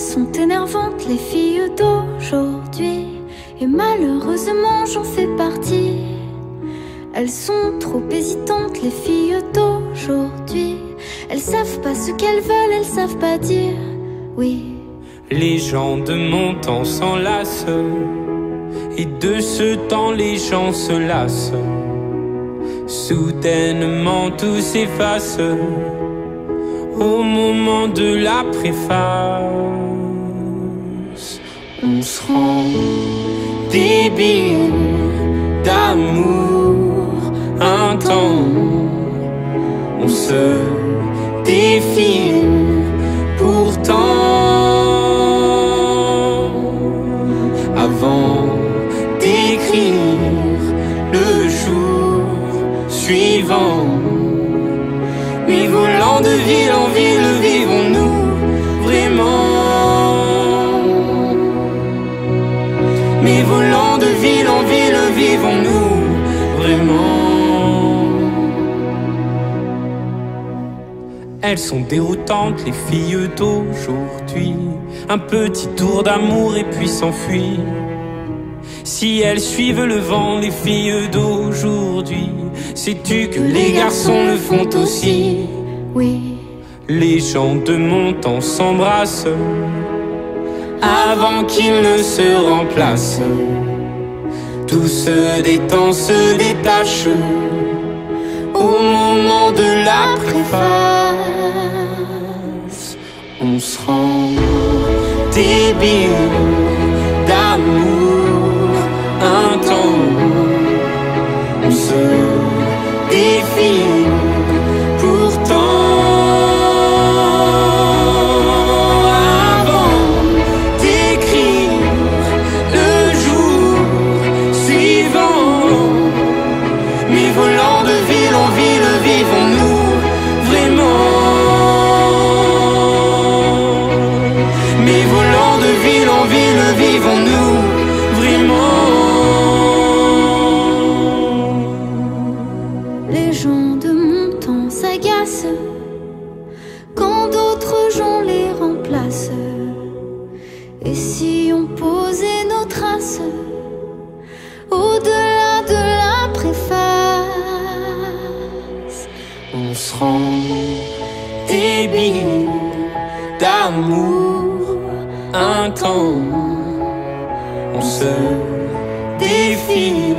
sont énervantes, les filles d'aujourd'hui. Et malheureusement, j'en fais partie. Elles sont trop hésitantes, les filles d'aujourd'hui. Elles savent pas ce qu'elles veulent, elles savent pas dire oui. Les gens de mon temps s'enlacent, et de ce temps les gens se lassent. Soudainement tout s'efface au moment de la préface. On se rend débile d'amour un temps. On se défile pourtant. Avant d'écrire le jour suivant, mais volant de ville en ville, vivons-nous vraiment? Mais volant de ville en ville, vivons-nous vraiment? Elles sont déroutantes, les filles d'aujourd'hui. Un petit tour d'amour et puis s'enfuir. Si elles suivent le vent, les filles d'aujourd'hui, sais-tu que les garçons le font aussi? Oui. Les gens de mon temps s'embrassent avant qu'ils ne se remplacent. Tout se détend, se détache au moment de la préface. On se rend débile d'amour un temps. On se défile pourtant. Avant d'écrire le jour suivant, mais volant de ville en ville, vivons-nous vraiment? Mais volant de ville en ville, vivons-nous vraiment? Les gens de mon temps s'agacent quand d'autres gens les remplacent. Et si on posait nos traces au-delà de la préface? On se rend débile d'amour un temps. On se défile